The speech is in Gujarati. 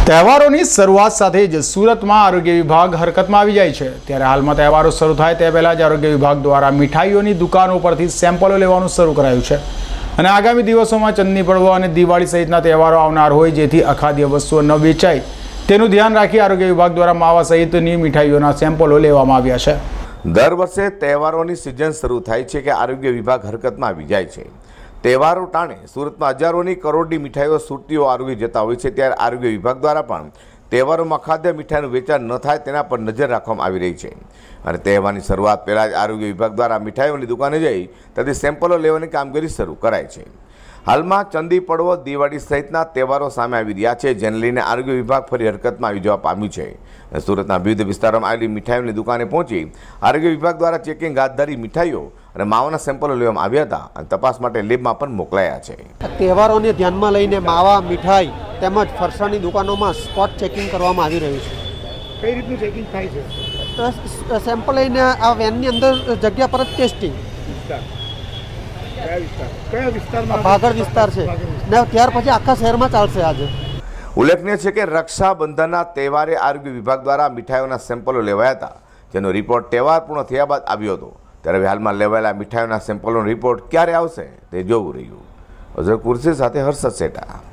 તહેવારોની શરૂઆત સાથે જ સુરતમાં આરોગ્ય વિભાગ હરકતમાં આવી જાય છે। ત્યારે હાલમાં તહેવારો શરૂ થાય તે પહેલાં જ આરોગ્ય વિભાગ દ્વારા મીઠાઈઓની દુકાનો પરથી સેમ્પલો લેવાનું શરૂ કરાયું છે અને આગામી દિવસોમાં ચંદની પડવો અને દિવાળી સહિતના તહેવારો આવનાર હોય જેથી અખાદ્ય વસ્તુઓ ન વેચાય તેનું ધ્યાન રાખી આરોગ્ય વિભાગ દ્વારા માવા સહિતની મીઠાઈઓના સેમ્પલો લેવામાં આવ્યા છે। દર વર્ષે તહેવારોની સિઝન શરૂ થાય છે કે આરોગ્ય વિભાગ હરકતમાં આવી જાય છે। તહેવારો ટાણે સુરતમાં હજારોની કરોડની મીઠાઈઓ સુરતીઓ આરોગ્ય જતા હોય છે, ત્યારે આરોગ્ય વિભાગ દ્વારા પણ તહેવારોમાં ખાદ્ય મીઠાઈનું વેચાણ ન થાય તેના પર નજર રાખવામાં આવી રહી છે અને તહેવારની શરૂઆત પહેલાં જ આરોગ્ય વિભાગ દ્વારા મીઠાઈઓની દુકાને જઈ ત્યાંથી સેમ્પલો લેવાની કામગીરી શરૂ કરાય છે। હાલમાં ચંદી પડવો, દિવાળી સહિતના તહેવારો સામે આવી રહ્યા છે, જેને લઈને આરોગ્ય વિભાગ ફરી હરકતમાં આવી જવા પામ્યું છે। સુરતના વિવિધ વિસ્તારોમાં આવેલી મીઠાઈઓની દુકાને પહોંચી આરોગ્ય વિભાગ દ્વારા ચેકિંગ હાથ ધરી મીઠાઈઓ અને માવાના સેમ્પલો લેવામાં આવ્યા હતા અને તપાસ માટે લેબમાં પણ મોકલાયા છે। તહેવારોને ધ્યાનમાં લઈને માવા, મીઠાઈ તેમજ ફરસાણની દુકાનોમાં સ્પોટ ચેકિંગ કરવામાં આવી રહ્યું છે। કઈ રીતનું ચેકિંગ થાય છે? તો સેમ્પલ લઈને આ વેનની અંદર જગ્યા પર જ ટેસ્ટિંગ। કયા વિસ્તારમાં? ભાગળ વિસ્તાર છે ને ત્યાર પછી આખા શહેરમાં ચાલશે આજે। ઉલ્લેખનીય છે કે રક્ષાબંધનના તહેવારે આરોગ્ય વિભાગ દ્વારા મીઠાઈઓના સેમ્પલો લેવાયા હતા, જેનો રિપોર્ટ તહેવાર પૂર્ણ થયા બાદ આવ્યો હતો। ત્યારે હાલમાં લેવાયેલા મીઠાઈઓના સેમ્પલોનો રિપોર્ટ ક્યારે આવશે તે જોવું રહ્યું। અઝર કુર્સી સાથે હર્ષદ સેટા।